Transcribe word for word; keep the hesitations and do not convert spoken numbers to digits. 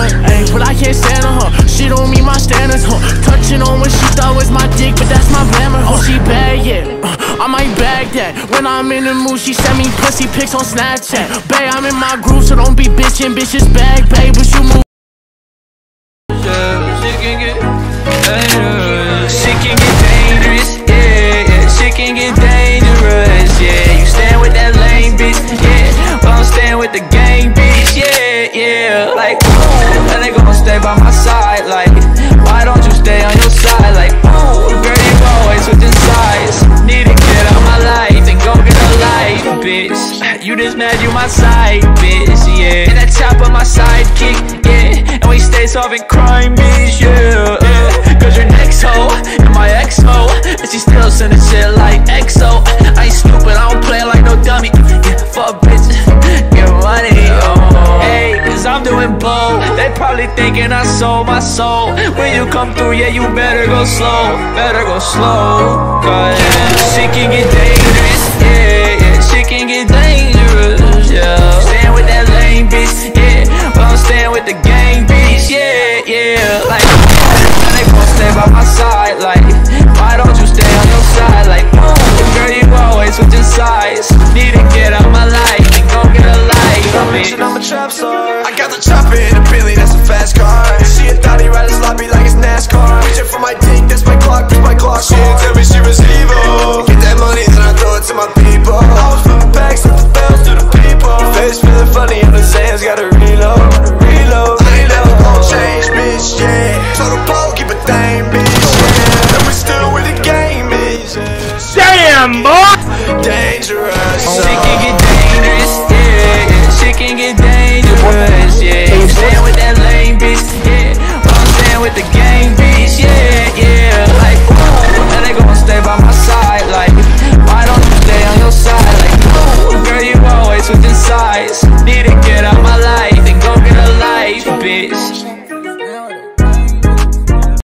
like, ayy, but I can't stand on her. She don't meet my standards, huh? Touching on what she thought was my dick, but that's my glamour, huh? Oh, she bad, yeah, uh, I might bag that. When I'm in the mood, she send me pussy pics on Snapchat. Babe, I'm in my groove, so don't be bitchin', bitches bag, babe, but you move. She can get dangerous. She can get dangerous, yeah, yeah. She can get dangerous, yeah. You stand with that lame bitch, yeah. But I'm staying with the gang bitch, yeah, yeah. Like, ooh, and they gon' stay by my side. Like, why don't you stay on your side? Like, ooh, girl, you always switching sides. Need to get out my life and go get a life, bitch. You just mad, you my side, bitch, yeah. And that chopper my sidekick, yeah. And we stay solving crime, bitch, yeah, yeah. Cause your next hoe and my ex-hoe, and she still sending shit like X O. I ain't stupid, I don't play like no dummy. Yeah, fuck bitch, get money, oh. Hey, cause I'm doing blow. They probably thinking I sold my soul. When you come through, yeah, you better go slow. Better go slow, cause she can get dangerous, yeah, yeah. She can get dangerous, yeah. Stand with that lame bitch, yeah. But I'm staying with the gang bitch, yeah, yeah. Like, and they gon' stay by my side. Like, why don't you stay on your side? Like, ooh, girl, you always switching sides. Need to get out my life and go get a life, bitch. I'm a trap star. I got the chopper in the Billy, that's a fast car. She a thotty, ride a sloppy like it's NASCAR.